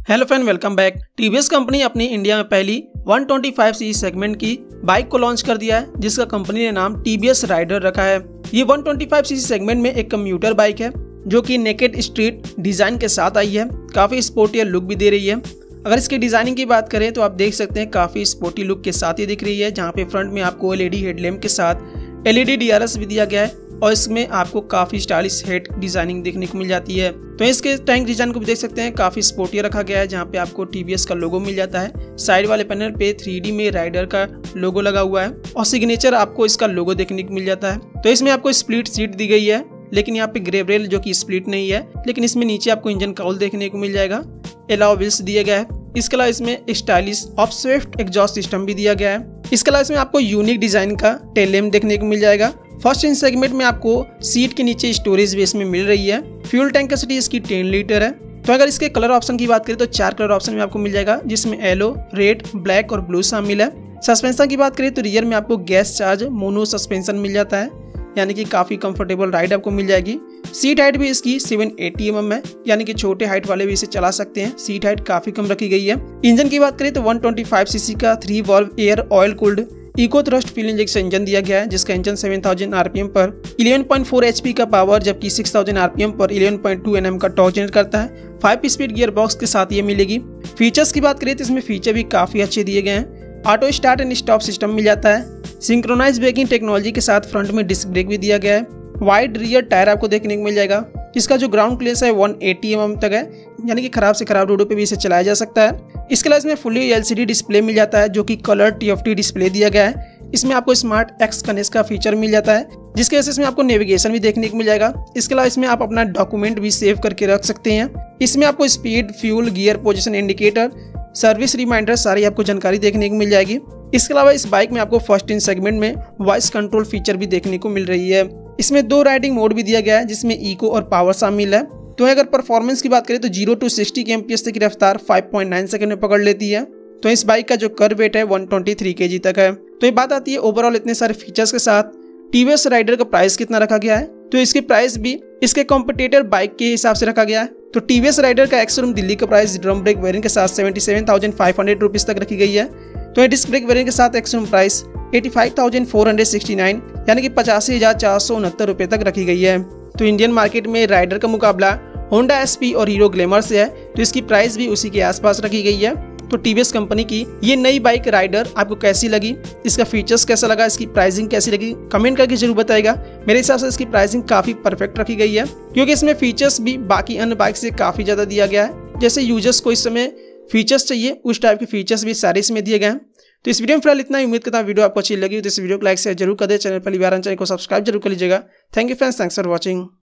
Hello friend, welcome back. TVS company अपनी India में पहली 125 सीसी सेगमेंट की बाइक को लॉन्च कर दिया है, जिसका कंपनी ने नाम टीवीएस राइडर रखा है। ये 125 सीसी सेगमेंट में एक कम्यूटर बाइक है जो कि नेकेड स्ट्रीट डिजाइन के साथ आई है। काफी स्पोर्टी लुक भी दे रही है। अगर इसकी डिजाइनिंग की बात करें तो आप देख सकते हैं काफी स्पोर्टी लुक के साथ ही दिख रही है, जहाँ पे फ्रंट में आपको एलईडी हेडलैम्प के साथ एलईडी डीआरएस भी दिया गया है और इसमें आपको काफी स्टाइलिश हेड डिजाइनिंग देखने को मिल जाती है। तो इसके टैंक डिजाइन को भी देख सकते हैं, काफी स्पोर्टी रखा गया है, जहाँ पे आपको टीवीएस का लोगो मिल जाता है। साइड वाले पैनल पे 3D में राइडर का लोगो लगा हुआ है और सिग्नेचर आपको इसका लोगो देखने को मिल जाता है। तो इसमें आपको स्प्लिट सीट दी गई है, लेकिन यहाँ पे ग्रेव रेल जो कि स्प्लिट नहीं है, लेकिन इसमें नीचे आपको इंजन काउल देखने को मिल जाएगा। एलाउ व्हील्स दिया गया है। इसके अलावा इसमें stylish of swift exhaust system भी दिया गया है। इसके अलावा इसमें आपको यूनिक डिजाइन का टेल लैम्प देखने को मिल जाएगा। फर्स्ट इन सेगमेंट में आपको सीट के नीचे स्टोरेज भी इसमें मिल रही है। फ्यूल टैंक कैपेसिटी इसकी 10 लीटर है। तो अगर इसके कलर ऑप्शन की बात करें तो 4 कलर ऑप्शन में आपको मिल जाएगा, जिसमें येलो, रेड, ब्लैक और ब्लू शामिल है। सस्पेंशन की बात करें तो रियर में आपको गैस चार्ज मोनो सस्पेंशन मिल जाता है, यानी कि काफी कंफर्टेबल राइड आपको मिल जाएगी। सीट हाइट भी इसकी 780 mm है, यानी कि छोटे हाइट वाले भी इसे चला सकते हैं। सीट हाइट काफी कम रखी गई है। इंजन की बात करें तो 125 सीसी का 3 valve air oil cooled eco thrust fuel injection engine दिया गया है, जिसका इंजन 7000 आरपीएम पर 11.4 HP का पावर जबकि 6000 आरपीएम पर 11.2 Nm का टॉर्क जनरेट करता है। 5 स्पीड गियर बॉक्स के साथ ये मिलेगी। फीचर्स की बात करें तो इसमें फीचर भी काफी अच्छे दिए गए हैं। Auto start and stop system मिल जाता है। सिंक्रोनाइज ब्रेकिंग टेक्नोलॉजी के साथ फ्रंट में डिस्क ब्रेक भी दिया गया है। वाइड रियर टायर आपको देखने को मिल जाएगा। इसका जो ग्राउंड क्लियरेंस है 180 mm तक है, यानी कि खराब से खराब रोडों पे भी इसे चलाया जा सकता है। इसके अलावा इसमें फुली LCD डिस्प्ले मिल जाता है, जो कि कलर TFT डिस्प्ले दिया गया है। इसमें आपको स्मार्ट एक्स कनेक्ट का फीचर मिल जाता है, जिसके वजह से इसमें आपको नेविगेशन भी देखने को मिल जाएगा। इसके अलावा इसमें आप अपना डॉक्यूमेंट भी सेव करके रख सकते हैं। इसमें आपको speed, fuel, gear position indicator, service reminder सारी आपको जानकारी देखने को मिल जाएगी। इसके अलावा इस बाइक में आपको फर्स्ट इन सेगमेंट में वॉइस कंट्रोल फीचर भी देखने को मिल रही है। इसमें 2 राइडिंग मोड भी दिया गया है, जिसमें इको और पावर शामिल है। तो अगर परफॉर्मेंस की बात करें तो 0 to 60 kmph तक की रफ्तार 5.9 सेकंड में पकड़ लेती है। तो इस बाइक का जो कर वेट है 123 kg तक है। तो ये बात आती है ओवरऑल इतने सारे फीचर्स के साथ टीवीएस राइडर का प्राइस कितना रखा गया है। तो इसके प्राइस भी इसके कॉम्पिटिटर बाइक के हिसाब से रखा गया है। तो टीवीएस राइडर का एक्स-शोरूम दिल्ली का प्राइस ड्रम ब्रेक वेरिएंट के साथ 77,500 रुपीज तक रखी गई है। तो डिस्क ब्रेक वेरिएंट के साथ एक्स-शोरूम प्राइस 85,469 यानी कि 85,469 रुपये तक रखी गई है। तो इंडियन मार्केट में राइडर का मुकाबला होंडा SP और हीरो ग्लैमर से है, तो इसकी प्राइस भी उसी के आसपास रखी गई है। तो टीवीएस कंपनी की ये नई बाइक राइडर आपको कैसी लगी, इसका फीचर्स कैसा लगा, इसकी प्राइसिंग कैसी लगी, कमेंट करके जरूर बताइएगा। मेरे हिसाब से इसकी प्राइसिंग काफी परफेक्ट रखी गई है, क्योंकि इसमें फीचर्स भी बाकी अन्य बाइक से काफी ज्यादा दिया गया है। जैसे यूजर्स को इस समय फीचर्स चाहिए, उस टाइप के फीचर्स भी सारे इसमें दिए गए हैं। तो इस वीडियो में फिलहाल इतना ही। उम्मीद करता हूं वीडियो आपको अच्छी लगी तो इस वीडियो को लाइक शेयर जरूर कर दे। चैनल पर चैनल को सब्सक्राइब जरूर कर लीजिएगा। Thank you friends, thanks for watching.